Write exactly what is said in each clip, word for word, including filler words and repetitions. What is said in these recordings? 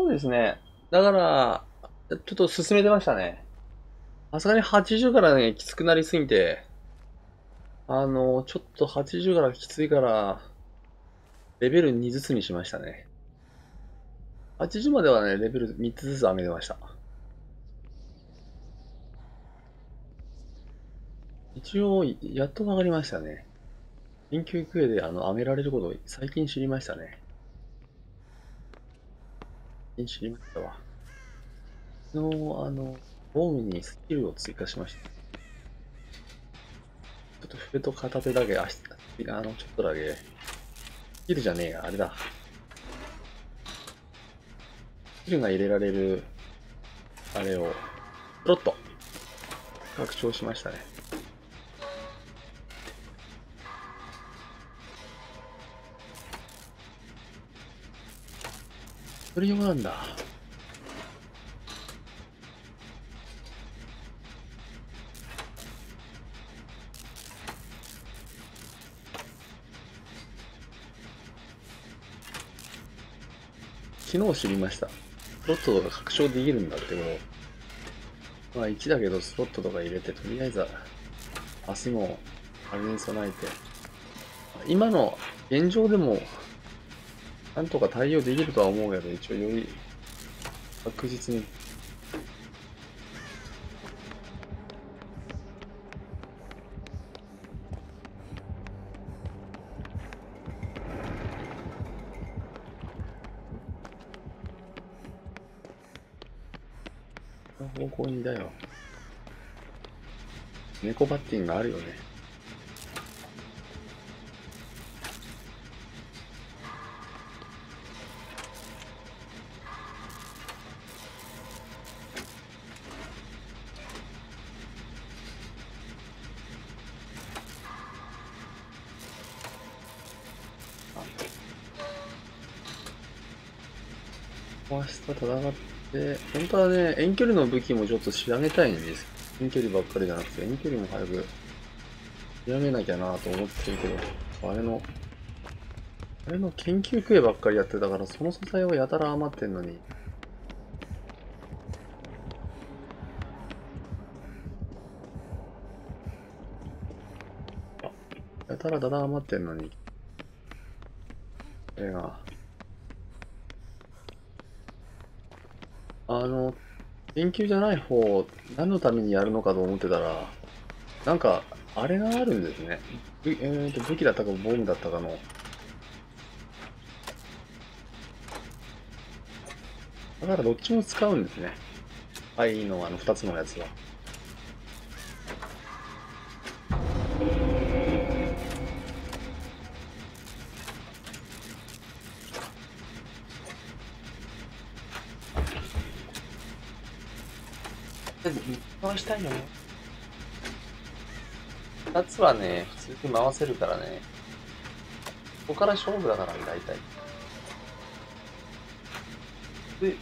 そうですね。だから、ちょっと進めてましたね。さすがにはちじゅうからね、きつくなりすぎて、あの、ちょっとはちじゅうからきついから、レベルにずつにしましたね。はちじゅうまではね、レベルみっつずつ上げてました。一応、やっとわかりましたね。研究クエであの、上げられることを最近知りましたね。最近知りましたわ。昨日、あの、ボームにスキルを追加しました。ちょっと筆と片手だけ、足、あの、ちょっとだけ、スキルじゃねえや、あれだ。スキルが入れられる、あれを、スロット、拡張しましたね。それ用なんだ。昨日知りました。スロットとか拡張できるんだってこと。まあいちだけどスロットとか入れて、とりあえず、明日のあれに備えて、今の現状でも、なんとか対応できるとは思うけど、一応より確実に。方向にだよ。猫バッティングがあるよね。明日戦って、本当はね、遠距離の武器もちょっと仕上げたいんです。遠距離ばっかりじゃなくて、遠距離も早く仕上げなきゃなと思ってるけど、あれの、あれの研究クエばっかりやってたから、その素材はやたら余ってんのに。あ、やたらだだ余ってんのに。これが、あの、研究じゃない方、何のためにやるのかと思ってたら、なんか、あれがあるんですね。ぶえーと、武器だったかボムだったかの。だからどっちも使うんですね。はい、いいの、あの、二つのやつは。とりあえず、回したいよね。二つはね、普通に回せるからね。ここから勝負だからね、大体。で、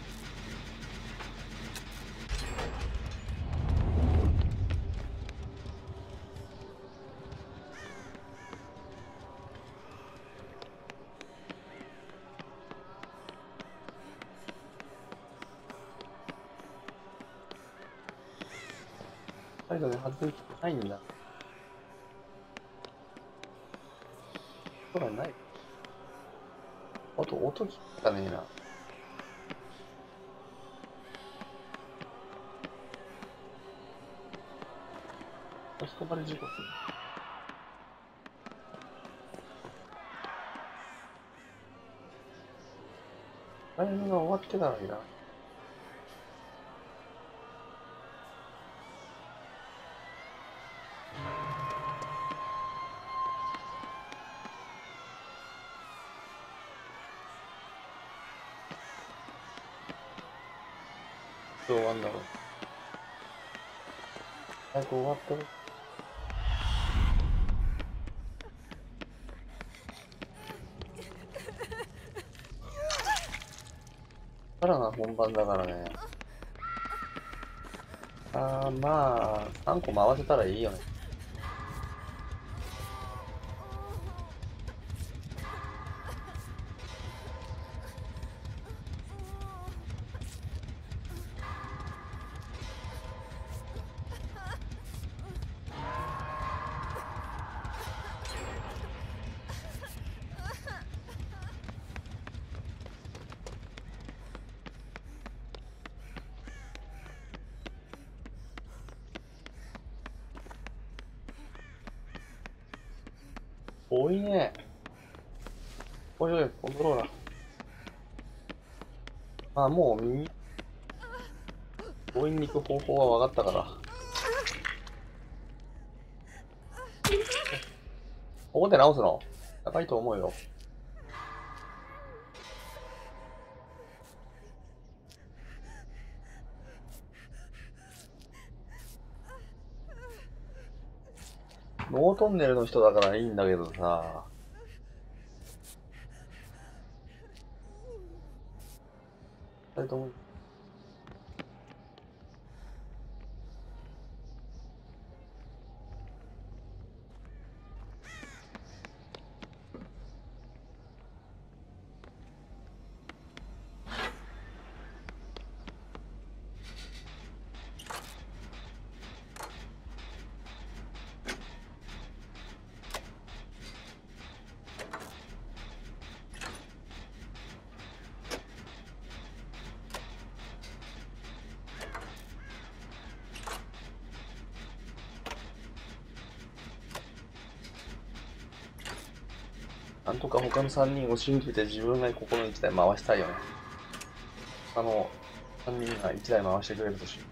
最後ね、外れきてないんだ。ほら、ない。あと、音聞かねえな。押し込まれ事故する。タイムが終わってからにな。どう終わんだろう。早く終わったろ。からが本番だからね。あー、まあ、さんこ回せたらいいよね。 多いね。おいおい、コントローラー。まあ、もう右、強引に行く方法は分かったから。ここで直すの高いと思うよ。ノートンネルの人だからいいんだけどさ。二人とも。なんとか他のさんにんを信じて自分がここのいちだい回したいよね。他のさんにんがいちだい回してくれるとし。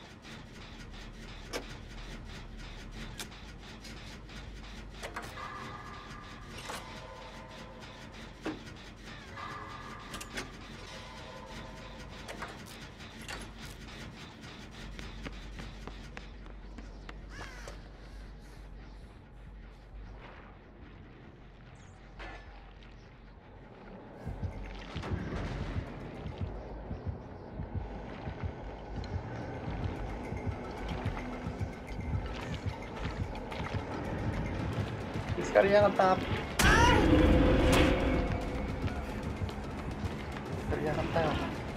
見つかりやがった。見つかりやがったよ。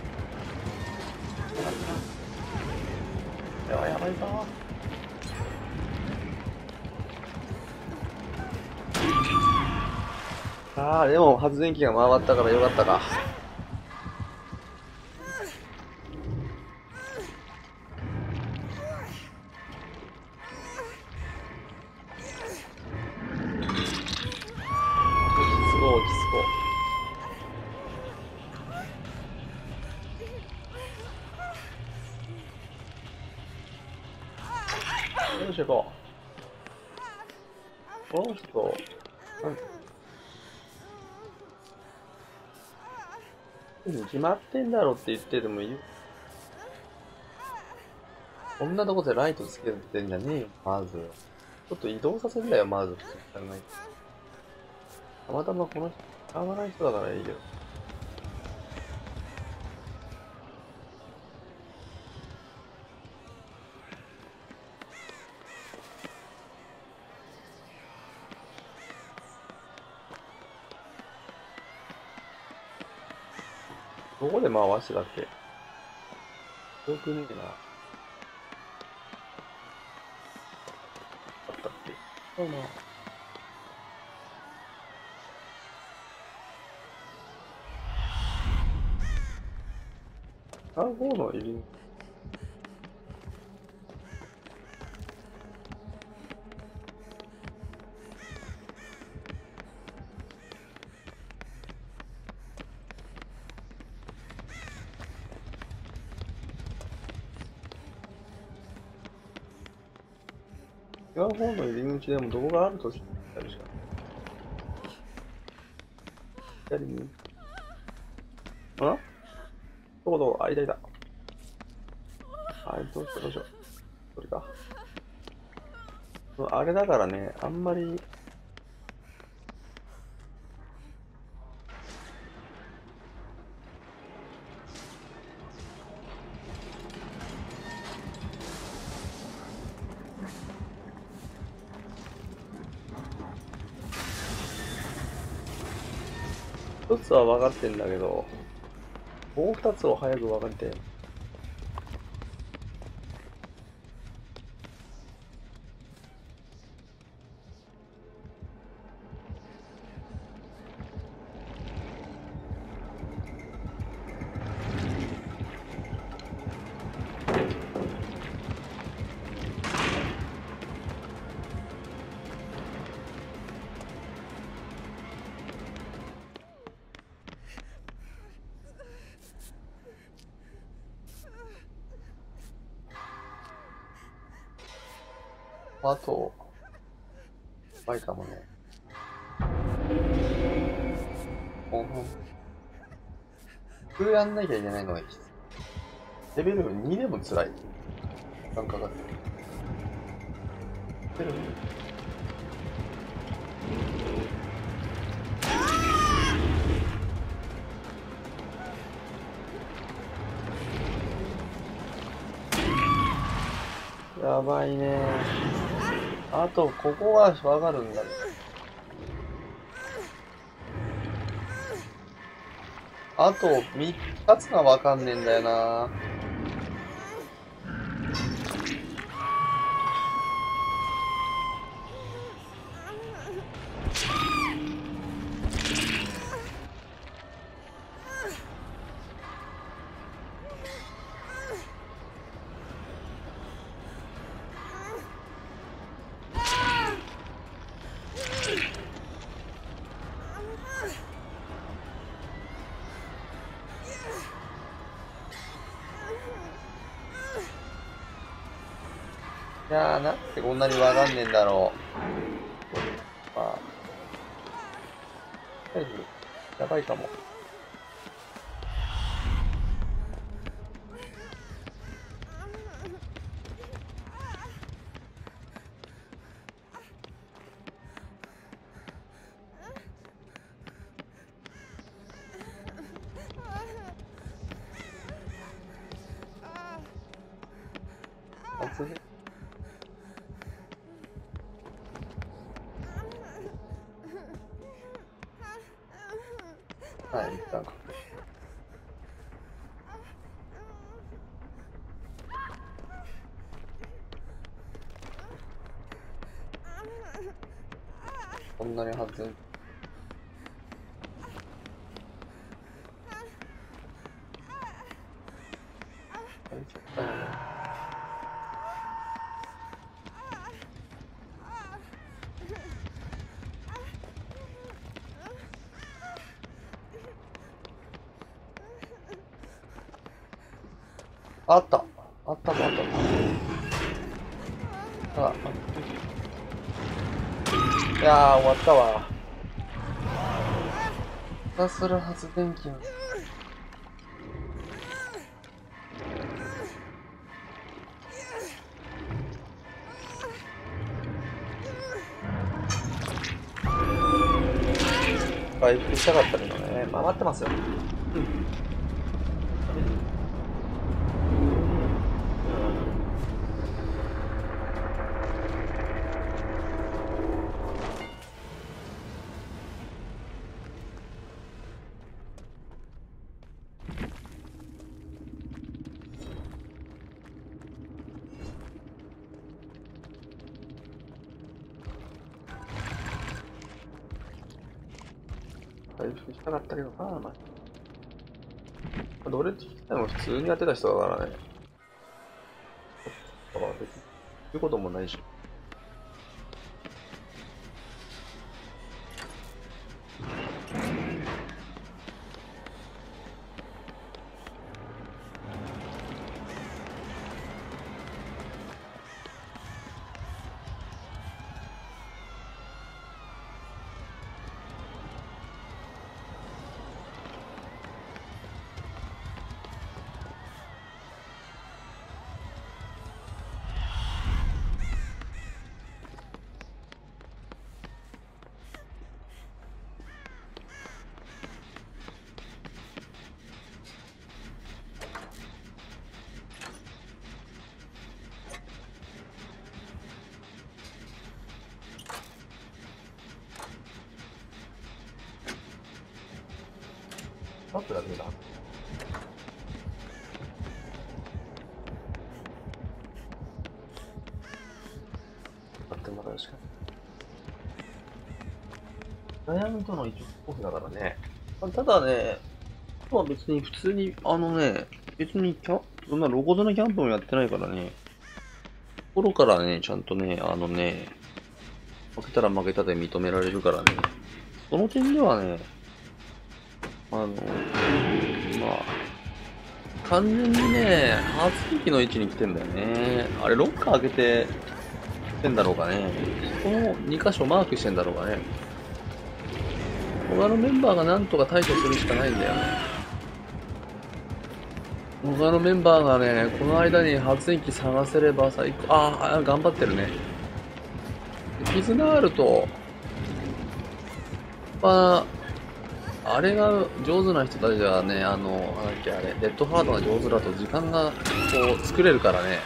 やばいやばいぞ。ああ、でも発電機が回ったからよかったか。よいしょ行こう。この人、うん、決まってんだろって言っててもいい。こんなとこでライトつけてんじゃねえよ、まず。ちょっと移動させんだよ、まず。たまたまこの人、使わない人だからいいけど。どこで回してたっけ？よくねえな。あったっけ？そうな。あ、ごの入り。違う方の入り口でもどこがあるとしたりしか。左に。あ？どこどこ？あ、いたいた。はい、どうしようどうしよう。これか。あれだからね、あんまり。一つは分かってんだけど、もう二つを早く分かって。 あと、やばいかもね。ほんほん。普通やんなきゃいけないのがきつい。レベルにでも辛い。時間かかってる。レベルに。やばいね。あと、ここがわかるんだね。あと、みっつがわかんねえんだよな。いやー、なんでこんなにわかんねえんだろう。まあ、とりあえず、やばいかも。夏ね。はい、一旦ここ。こんなに外れる。大丈夫だよね。あった。あったぞ、あったぞ。あ、いやー、終わったわ。ひたすら発電機の。回復したかったけどね。まあ、待ってますよ。うん。回復したかったけどな、まあ。どれって聞いたのも普通にやってた人だからね。だから別に言うこともないし。タップだけだ。待ってもらうしかない。悩みとの一応コだからね。ただね、まあ別に普通に、あのね、別にキャそんなロゴドのキャンプもやってないからね、心からね、ちゃんとね、あのね、負けたら負けたで認められるからね、その点ではね、あの、まあ、完全にね、発電機の位置に来てんだよね。あれ、ロッカー開けて、 してんだろうかね。このに箇所マークしてんだろうかね。他のメンバーがなんとか対処するしかないんだよね。他のメンバーがね、この間に発電機探せれば最高。ああ、頑張ってるね。絆あると、まあ、あれが上手な人たちはね、あの、なんだっけあれ、レッドハードが上手だと時間がこう作れるからね。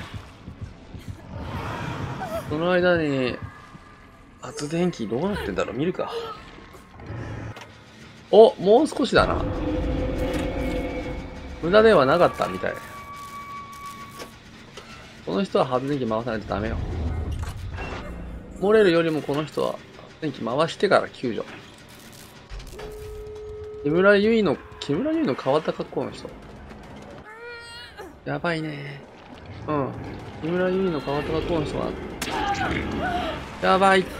その間に、発電機どうなってんだろう見るか。お、もう少しだな。無駄ではなかったみたい。この人は発電機回さないとダメよ。漏れるよりもこの人は発電機回してから救助。木村結衣の、木村結衣の変わった格好の人。やばいね。うん。木村結衣の変わった格好の人が。やばい。キ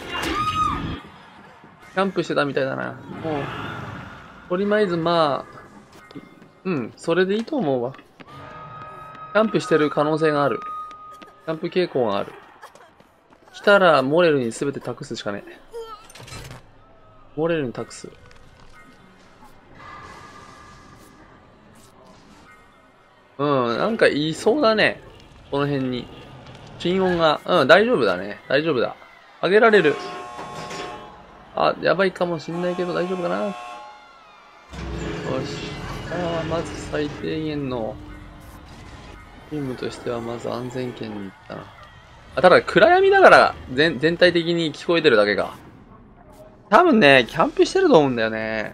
ャンプしてたみたいだな。もう。とりあえずまあ、うん、それでいいと思うわ。キャンプしてる可能性がある。キャンプ傾向がある。来たらモレルに全て託すしかねえ。モレルに託す。うん、なんかいそうだね。この辺に。心音が。うん、大丈夫だね。大丈夫だ。あげられる。あ、やばいかもしんないけど大丈夫かな。よし。ああ、まず最低限の、チームとしてはまず安全圏に行ったな。あ、ただ暗闇だから全、全体的に聞こえてるだけか。多分ね、キャンプしてると思うんだよね。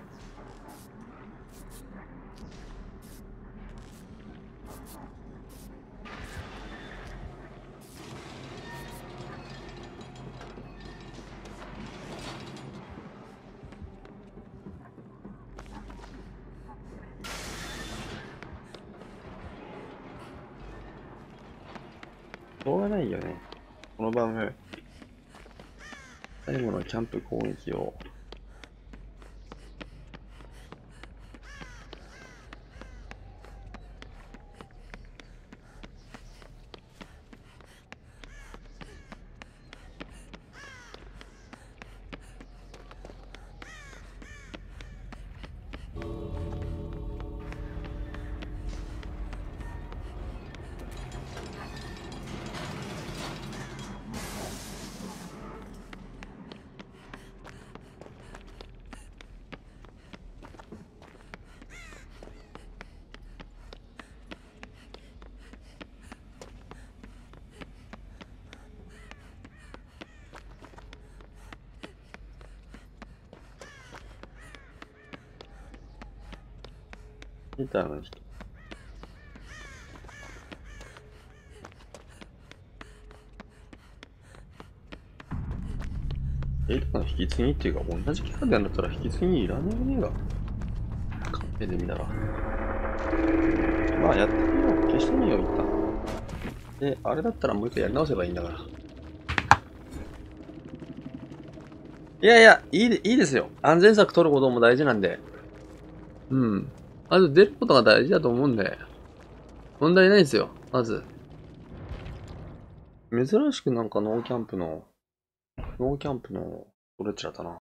しょうがないよね。この場面。最後のキャンプ攻撃を。ヒーターの人。ヒーターの引き継ぎっていうか、同じキャラでやんだったら引き継ぎいらねえねえが。カンペで見たら。まあやってみよう。消してみよう、一旦。で、あれだったらもう一回やり直せばいいんだから。いやいや、いいで、いいですよ。安全策取ることも大事なんで。うん。まず出ることが大事だと思うんで。問題ないですよ。まず。珍しくなんかノーキャンプの、ノーキャンプのストレッチだったな。